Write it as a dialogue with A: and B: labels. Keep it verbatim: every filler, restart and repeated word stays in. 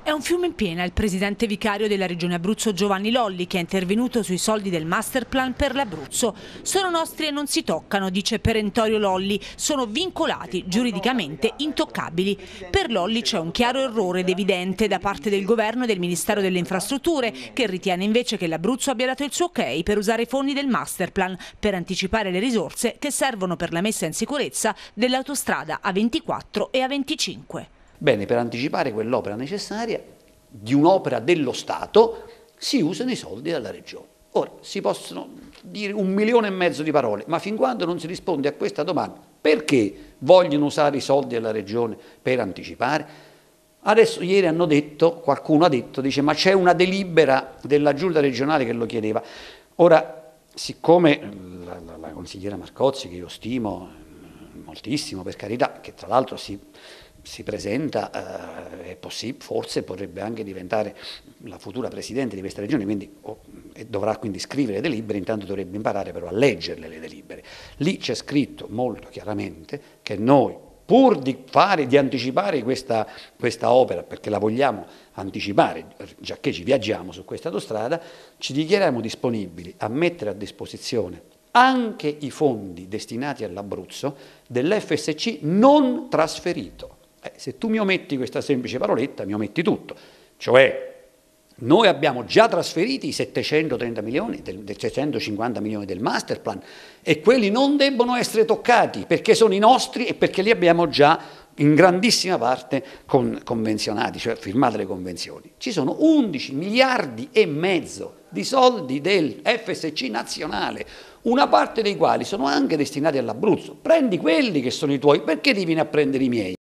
A: È un fiume in piena il presidente vicario della Regione Abruzzo Giovanni Lolli, che è intervenuto sui soldi del masterplan per l'Abruzzo. Sono nostri e non si toccano, dice perentorio Lolli, sono vincolati, giuridicamente intoccabili. Per Lolli c'è un chiaro errore ed evidente da parte del governo e del Ministero delle Infrastrutture, che ritiene invece che l'Abruzzo abbia dato il suo ok per usare i fondi del masterplan per anticipare le risorse che servono per la messa in sicurezza dell'autostrada A ventiquattro e A venticinque.
B: Bene, per anticipare quell'opera necessaria di un'opera dello Stato si usano i soldi della Regione. Ora, si possono dire un milione e mezzo di parole, ma fin quando non si risponde a questa domanda, perché vogliono usare i soldi della Regione per anticipare? Adesso, ieri hanno detto, qualcuno ha detto, dice, ma c'è una delibera della Giunta regionale che lo chiedeva. Ora, siccome la, la, la consigliera Marcozzi, che io stimo moltissimo, per carità, che tra l'altro si... si presenta, eh, è possibile, forse potrebbe anche diventare la futura presidente di questa regione, quindi oh, e dovrà quindi scrivere le delibere, intanto dovrebbe imparare però a leggerle le delibere. Lì c'è scritto molto chiaramente che noi, pur di fare, di anticipare questa, questa opera, perché la vogliamo anticipare, già che ci viaggiamo su questa autostrada, ci dichiariamo disponibili a mettere a disposizione anche i fondi destinati all'Abruzzo dell'F S C non trasferito. Eh, se tu mi ometti questa semplice paroletta, mi ometti tutto. Cioè, noi abbiamo già trasferiti i settecentotrenta milioni, del, del settecentocinquanta milioni del masterplan e quelli non debbono essere toccati perché sono i nostri e perché li abbiamo già in grandissima parte con, convenzionati, cioè firmate le convenzioni. Ci sono undici miliardi e mezzo di soldi del F S C nazionale, una parte dei quali sono anche destinati all'Abruzzo. Prendi quelli che sono i tuoi, perché ti vieni a prendere i miei?